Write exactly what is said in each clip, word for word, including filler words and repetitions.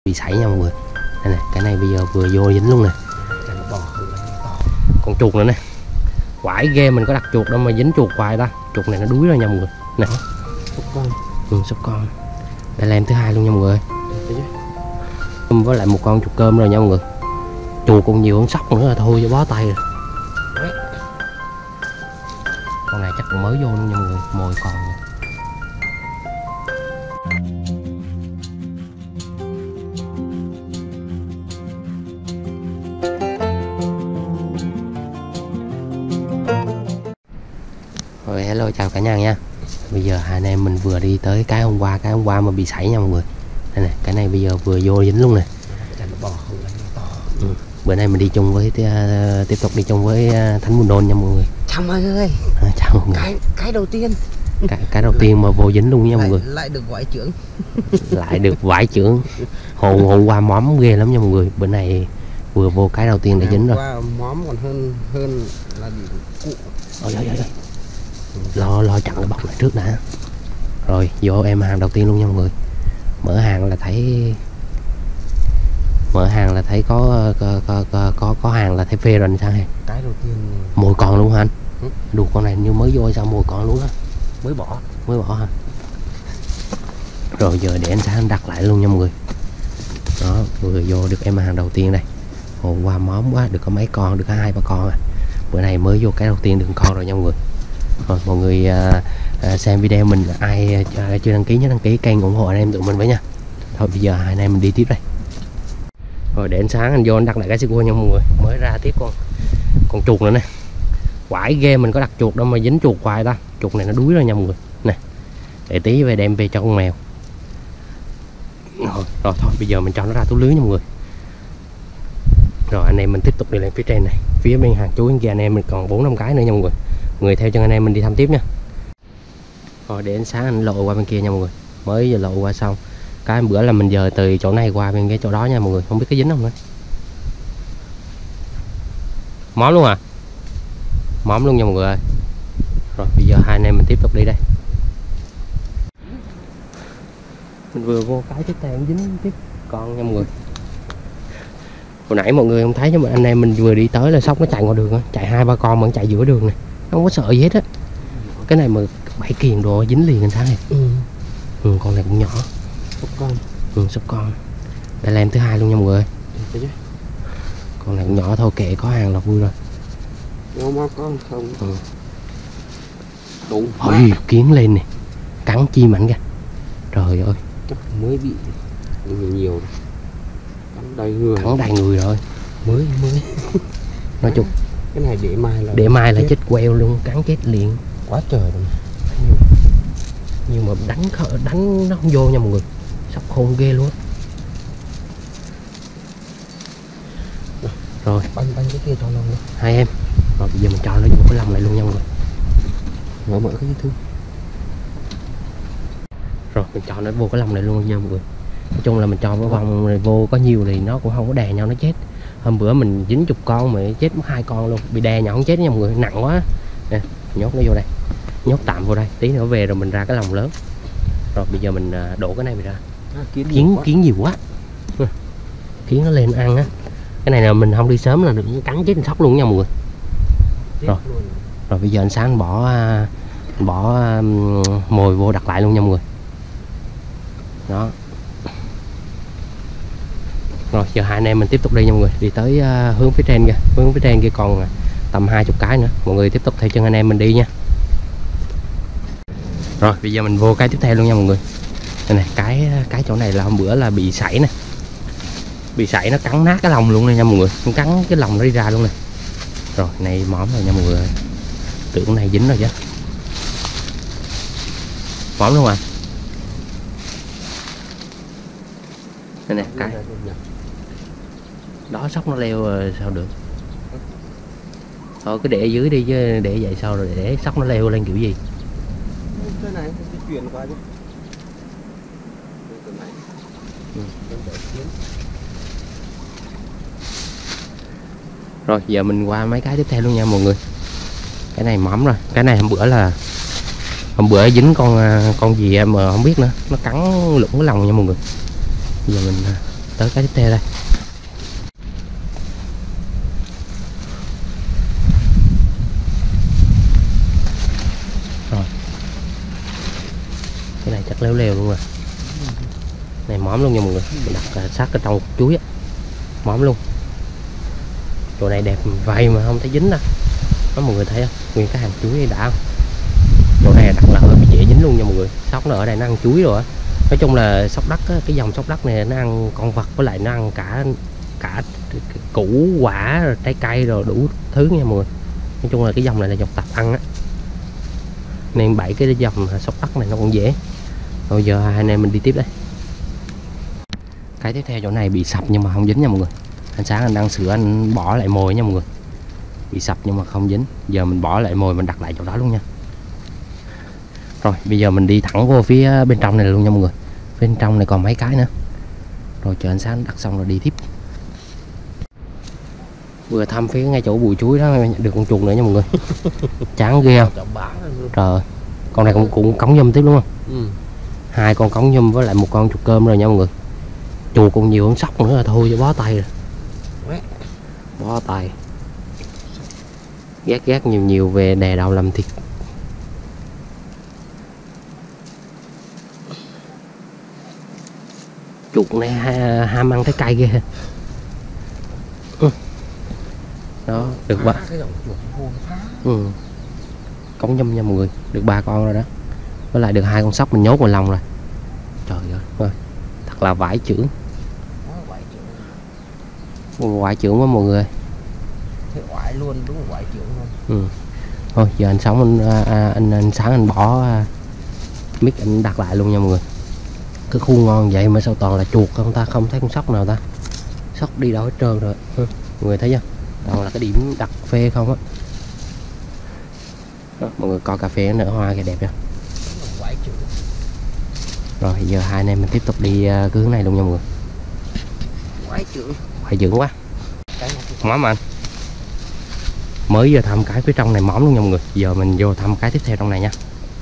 bị sảy nha mọi người. Đây này, cái này bây giờ vừa vô dính luôn nè. Con chuột nữa nè, quải ghê, mình có đặt chuột đâu mà dính chuột hoài ta. Chuột này nó đuối rồi nha mọi người nè. Sóc con. Ừ, sóc con. Đây là em thứ hai luôn nha mọi người. Với lại một con chuột cơm rồi nha mọi người. Chuột còn nhiều hơn sóc nữa là thôi cho bó tay rồi. Đấy. Con này chắc còn mới vô luôn nha mọi người, mồi còn. Rồi hello chào cả nhà nha. Bây giờ hai anh em mình vừa đi tới cái hôm qua, cái hôm qua mà bị sảy nha mọi người. Đây này, cái này bây giờ vừa vô dính luôn nè. Ừ. Bữa nay mình đi chung với uh, tiếp tục đi chung với uh, Thánh Buôn Đôn nha mọi người. Chào mọi người. À, chào mọi người. Cái cái đầu tiên. Cái, cái đầu tiên mà vô dính luôn nha mọi lại, người. Lại được vải trưởng. Lại được vải trưởng. Hôm hôm qua móm ghê lắm nha mọi người. Bữa nay vừa vô cái đầu tiên đã dính rồi. Qua móm còn hơn hơn là bị cụ. Ôi ôi ôi. Lo lo chặn cái bọc lại trước đã. Rồi vô em hàng đầu tiên luôn nha mọi người. Mở hàng là thấy mở hàng là thấy có có có có, có, có hàng là thấy phê rồi sao hả? Cái đầu tiên Mồi còn luôn hả anh? Ừ. Đủ con này như mới vô sao mồi còn luôn á? mới bỏ. Mới bỏ hả? Rồi giờ để anh sáng đặt lại luôn nha mọi người. Đó, vừa vô được em hàng đầu tiên đây. Hôm qua móm quá, được có mấy con, được có hai ba con à. Bữa nay mới vô cái đầu tiên được con rồi nha mọi người. Rồi mọi người à, à, xem video mình, ai à, chưa đăng ký nhớ đăng ký kênh ủng hộ anh em tụi mình với nha. Thôi bây giờ hai anh em mình đi tiếp đây. Rồi để anh sáng anh vô anh đặt lại cái xì cua nha mọi người. Mới ra tiếp con con chuột nữa nè. Quải ghê, mình có đặt chuột đâu mà dính chuột hoài ta. Chuột này nó đuối rồi nha mọi người nè. Để tí về đem về cho con mèo. Rồi, rồi thôi bây giờ mình cho nó ra túi lưới nha mọi người. Rồi anh em mình tiếp tục đi lên phía trên này. Phía bên hàng chuối kia anh em mình còn bốn năm cái nữa nha mọi người. Người theo chân anh em mình đi thăm tiếp nha. Rồi để ánh sáng anh lộ qua bên kia nha mọi người. Mới giờ lộ qua xong. Cái bữa là mình giờ từ chỗ này qua bên cái chỗ đó nha mọi người. Không biết cái dính không nữa. Móm luôn à? Móm luôn nha mọi người ơi. Rồi bây giờ hai anh em mình tiếp tục đi đây. Mình vừa vô cái tiếp theo dính tiếp con nha mọi người. Hồi nãy mọi người không thấy nhưng mà anh em mình vừa đi tới là sóc nó chạy qua đường á, chạy hai ba con mà nó chạy giữa đường này, không có sợ gì hết á. Cái này mà bảy kiền đồ dính liền anh thấy. Ừ. Ừ, con này cũng nhỏ. Sóc con. Ừ, sóc con. Đây là em thứ hai luôn nha mọi người. Con này cũng nhỏ thôi, kệ có hàng là vui rồi. Nó con không. Ừ. Đủ. Ôi, kiến lên nè, cắn chi mạnh kìa. Trời ơi. Chắc mới bị nhiều nhiều. Cắn đầy người. Cắn đầy người rồi. Mới mới. Nói chung cái này để mai là để mai là chết queo luôn, cắn chết liền. Quá trời rồi. Nhưng mà đánh đánh nó không vô nha mọi người. Sóc khôn ghê luôn. Rồi banh banh cái kia cho nó luôn. Hai em. Rồi bây giờ mình cho nó vô cái lồng này luôn nha mọi người. Mở mở cái thứ. Rồi mình cho nó vô cái lồng này luôn nha mọi người. Nói chung là mình cho cái vòng này vô có nhiều thì nó cũng không có đè nhau nó chết. Hôm bữa mình dính chục con mà chết mất hai con luôn. Bị đè nhỏ không chết nha mọi người, nặng quá nè. Nhốt nó vô đây, nhốt tạm vô đây, tí nữa về rồi mình ra cái lồng lớn. Rồi bây giờ mình đổ cái này mình ra. À, kiến kiến, kiến nhiều quá. Kiến nó lên ăn á. Cái này là mình không đi sớm là được cắn chết sóc luôn nha mọi người. Rồi rồi bây giờ anh sáng bỏ bỏ um, mồi vô đặt lại luôn nha mọi người. Đó. Rồi giờ hai anh em mình tiếp tục đi nha mọi người. Đi tới uh, hướng phía trên kìa. Hướng phía trên kia còn tầm hai chục cái nữa. Mọi người tiếp tục theo chân anh em mình đi nha. Rồi bây giờ mình vô cái tiếp theo luôn nha mọi người. Đây này, cái cái chỗ này là hôm bữa là bị sảy nè. Bị sảy nó cắn nát cái lồng luôn này nha mọi người. Nó cắn cái lồng nó đi ra luôn này. Rồi này móm rồi nha mọi người. Tưởng này dính rồi chứ. Móm luôn à. Đây nè cái. Đó sóc nó leo rồi sao được. Thôi cứ để ở dưới đi chứ để vậy sao rồi để sóc nó leo lên kiểu gì. Cái này cái chuyển qua chứ. Ừ. Rồi giờ mình qua mấy cái tiếp theo luôn nha mọi người. Cái này móm rồi. Cái này hôm bữa là hôm bữa dính con con gì em mà không biết nữa, nó cắn lủng cái lòng nha mọi người. Bây giờ mình tới cái tiếp theo đây. Rồi cái này chắc léo leo luôn rồi, này móm luôn nha mọi người, mình đặt sát cái trong chuối á, móm luôn. Chỗ này đẹp vậy mà không thấy dính đâu đó, mọi người thấy không, nguyên cái hàng chuối đã không. Chỗ này đặt là hơi bị dễ dính luôn nha mọi người, sóc nó ở đây nó ăn chuối rồi á. Nói chung là sóc đất á, cái dòng sóc đất này nó ăn con vật với lại nó ăn cả cả củ quả rồi trái cây rồi đủ thứ nha mọi người. Nói chung là cái dòng này là dòng tập ăn á, nên bảy cái dòng sóc đất này nó cũng dễ. Bây giờ hai anh em mình đi tiếp đây. Cái tiếp theo chỗ này bị sập nhưng mà không dính nha mọi người. Anh Sáng anh đang sửa, anh bỏ lại mồi nha mọi người, bị sập nhưng mà không dính. Giờ mình bỏ lại mồi, mình đặt lại chỗ đó luôn nha. Rồi bây giờ mình đi thẳng vô phía bên trong này luôn nha mọi người. Bên trong này còn mấy cái nữa. Rồi chờ anh Sáng đặt xong rồi đi tiếp. Vừa thăm phía ngay chỗ bụi chuối đó được con chuột nữa nha mọi người. Chán ghê không? Trời ơi. Con này cũng, cũng cống nhum tiếp đúng không? Ừ. Hai con cống nhum với lại một con chuột cơm rồi nha mọi người. Chuột còn nhiều hơn sóc nữa là thôi cho bó tay rồi. Bó tay. Ghét ghét nhiều nhiều về đè đầu làm thịt. Chuột này ham ăn trái cây ghê. Ừ. Đó được ba. Ừ. Cống nhum nha mọi người, được ba con rồi đó. Với lại được hai con sóc mình nhốt vào lòng rồi. Trời ơi, thật là vải chưởng. Ngoại trưởng quá mọi người. Thế ngoại luôn, đúng là ngoại trưởng luôn. Ừ. Thôi giờ anh Sống anh, anh, anh, anh Sáng anh bỏ mic anh đặt lại luôn nha mọi người. Cái khu ngon vậy mà sao toàn là chuột không ta, không thấy con sóc nào ta. Sóc đi đâu hết trơn rồi. Ừ. Mọi người thấy chưa? Toàn là cái điểm đặt phê không á. Đó, mọi người coi cà phê nở hoa kìa đẹp chưa? Rồi giờ hai anh em mình tiếp tục đi uh, cái hướng này luôn nha mọi người. Quái trưởng. Quái trưởng quá. Móm anh. Mới vừa thăm cái phía trong này móm luôn nha mọi người. Giờ mình vô thăm cái tiếp theo trong này nha.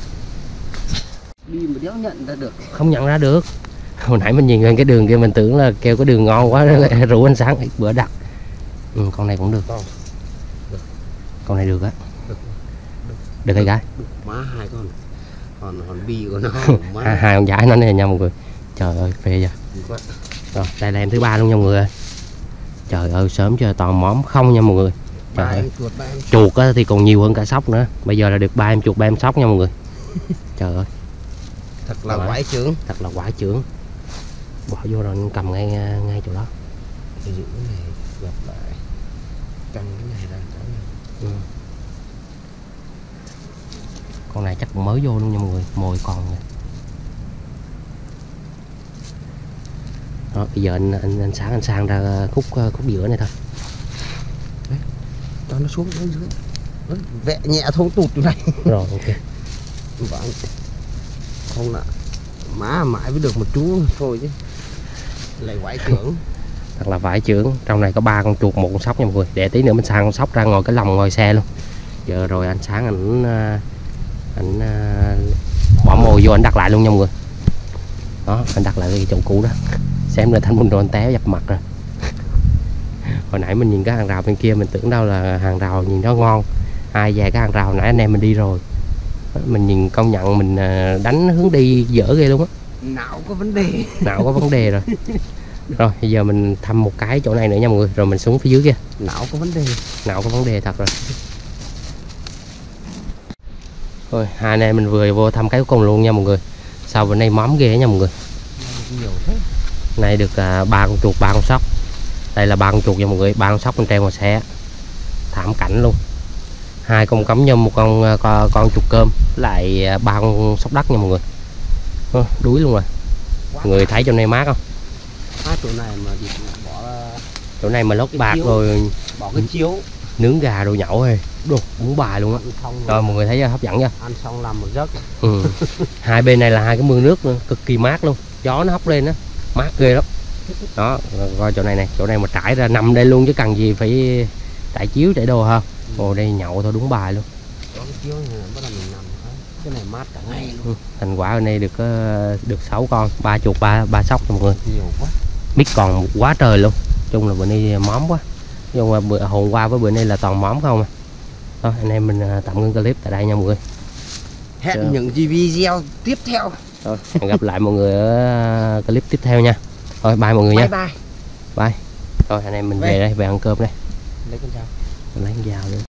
Đi mà đéo nhận ra được. Không nhận ra được. Hồi nãy mình nhìn lên cái đường kia mình tưởng là kêu cái đường ngon quá, rủ anh Sáng bữa đặt. Ừ, con này cũng được. Con, được. Con này được á. Được. Được, được hay gái? Được. Má hai con. Còn còn bi của nó. hai, hai con gái nó này nha mọi người. Trời ơi phê chưa. Rồi đây là em thứ ba luôn nha mọi người. Trời ơi sớm chưa toàn móm không nha mọi người. Trời ơi. Chuột á, thì còn nhiều hơn cả sóc nữa. Bây giờ là được ba em chuột ba em sóc nha mọi người. Trời ơi. Thật là quái trưởng. Thật là quái trưởng. Bỏ vô rồi cầm ngay ngay chỗ đó. Cái giữ cái này gặp lại. Căng cái này ra. Ừ. Con này chắc cũng mới vô luôn nha mọi người, mồi còn nè. Đó, bây giờ anh anh, anh Sáng anh sang ra khúc khúc giữa này thôi. Đấy, cho nó xuống dưới dưới. Vẽ nhẹ thấu tụt chỗ này. Rồi ok. Vâng. Không nè. Má mãi mới được một chú thôi chứ. Lại vải trưởng. Thật là vải trưởng. Trong này có ba con chuột, một con sóc nha mọi người. Để tí nữa mình sang con sóc ra ngồi cái lòng ngồi xe luôn. Giờ rồi anh Sáng ảnh anh bỏ mồi vô anh đặt lại luôn nha mọi người. Đó anh đặt lại cái chỗ cũ đó. Xem là thanh bùn rồi anh té dập mặt rồi. Hồi nãy mình nhìn cái hàng rào bên kia mình tưởng đâu là hàng rào nhìn nó ngon, ai về cái hàng rào nãy anh em mình đi rồi. Mình nhìn công nhận mình đánh hướng đi dở ghê luôn á. Não có vấn đề. Não có vấn đề rồi. Rồi bây giờ mình thăm một cái chỗ này nữa nha mọi người, rồi mình xuống phía dưới kia. Não có vấn đề. Não có vấn đề thật rồi. Thôi hai anh em mình vừa vô thăm cái cuối cùng luôn nha mọi người. Sau bữa nay móm ghê nha mọi người. Nhiều thế. Này được ba uh, con chuột, ba con sóc. Đây là ba con chuột nha mọi người, ba con sóc bên trên một xe. Thảm cảnh luôn. Hai con cắm nhum, một con uh, con, con chuột cơm, lại ba uh, con sóc đất nha mọi người. Uh, đuối luôn rồi. Mọi người thấy chỗ này mát không? À, chỗ này mà bỏ chỗ này mà lót bạc chiếu, rồi bỏ cái chiếu nướng gà đồ nhậu hay đồ bún bài luôn á. Rồi, rồi mọi người thấy hấp dẫn chưa? Ăn xong làm một giấc. Ừ. Hai bên này là hai cái mương nước nữa, cực kỳ mát luôn, gió nó hóc lên á, mát ghê lắm. Đó, coi chỗ này này, chỗ này mà trải ra nằm đây luôn chứ cần gì phải trải chiếu trải đồ ha. Ừ. Ồ đây nhậu thôi đúng bài luôn. Có cái chiếu này bắt đầu mình nằm, cái này mát cả ngày luôn. Ừ. Thành quả ở đây được được sáu con, ba chuột ba ba sóc cho mọi người. Nhiều quá. mít còn quá trời luôn. Chung là bữa nay móm quá, nhưng mà bữa hôm qua với bữa nay là toàn móm không à. Thôi anh em mình tạm ngưng clip tại đây nha mọi người. Hẹn Được. những video tiếp theo. Thôi hẹn gặp lại mọi người ở clip tiếp theo nha. Thôi bye mọi người Bye nha. bye. Bye. Thôi anh em mình Về. về đây, về ăn cơm đây. Lấy con dao. Lấy con dao nữa.